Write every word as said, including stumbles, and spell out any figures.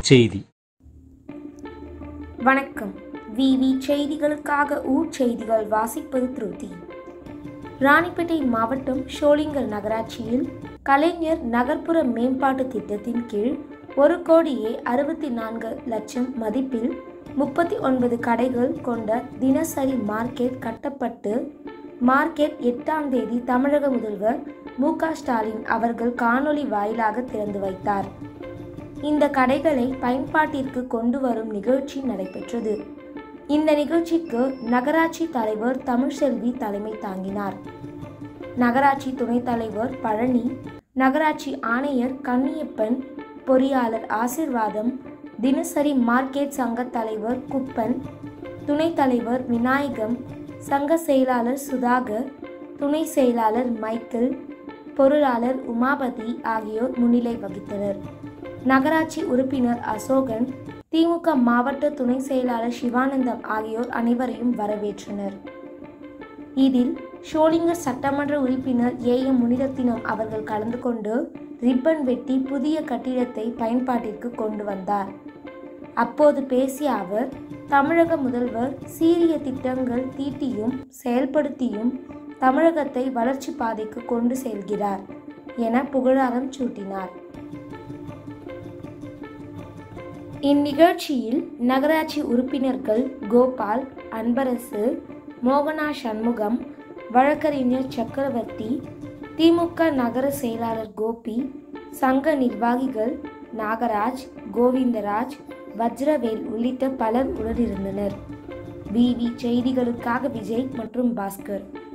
செய்தி. வணக்கம். விவி செய்திகளுக்காக ஊர் செய்திகள் வாசிப்பது திருத்தி. ராணிப்பேட்டை மாவட்டம் ஷோலிங்கர் நகராட்சியில் கலைஞர் நகர்ப்புற மேம்பாட்டு திட்டத்தின் கீழ் ஒரு கோடியே அறுபத்தி நான்கு லட்சம் மதிப்பில் முப்பத்தி ஒன்பது கடைகள் கொண்ட தினசரி மார்க்கெட் கட்டப்பட்டு மார்க்கெட் எட்டாம் தேதி தமிழக முதல்வர் மு க ஸ்டாலின் அவர்கள் காணொலி வாயிலாக திறந்து வைத்தார். இந்த கடைகளை பயன்பாட்டிற்கு கொண்டு வரும் நிகழ்ச்சி நடைபெற்றது. இந்த நிகழ்ச்சிக்கு நகராட்சி தலைவர் தமிழ்செல்வி தலைமை தாங்கினார். நகராட்சி துணைத் தலைவர் பழனி, நகராட்சி ஆணையர் கன்னியப்பன், பொறியாளர் ஆசிர்வாதம், தினசரி மார்க்கெட் சங்க தலைவர் குப்பன், துணைத் தலைவர் விநாயகம், சங்க செயலாளர் சுதாகர், துணை செயலாளர் மைக்கேல், பொருளாளர் உமாபதி ஆகியோர் முன்னிலை வகித்தனர். நகராட்சி உறுப்பினர் அசோகன், திமுக மாவட்ட துணை செயலாளர் சிவானந்தம் ஆகியோர் அனைவரையும் வரவேற்றனர். இதில் ஷோலிங்கர் சட்டமன்ற உறுப்பினர் ஏ எம் முனிரத்தினம் அவர்கள் கலந்து கொண்டு ரிப்பன் வெட்டி புதிய கட்டிடத்தை பயன்பாட்டிற்கு கொண்டு வந்தார். அப்போது பேசிய அவர், தமிழக முதல்வர் சீரிய திட்டங்கள் தீட்டியும் செயல்படுத்தியும் தமிழகத்தை வளர்ச்சி பாதைக்கு கொண்டு செல்கிறார் என புகழாரம் சூட்டினார். இந்நிகழ்ச்சியில் நகராட்சி உறுப்பினர்கள் கோபால், அன்பரசு, மோகனா சண்முகம், வழக்கறிஞர் சக்கரவர்த்தி, திமுக நகர செயலாளர் கோபி, சங்க நிர்வாகிகள் நாகராஜ், கோவிந்தராஜ், வஜ்ரவேல் உள்ளிட்ட பலர் உடனிருந்தனர். விவி செய்திகளுக்காக விஜய் மற்றும் பாஸ்கர்.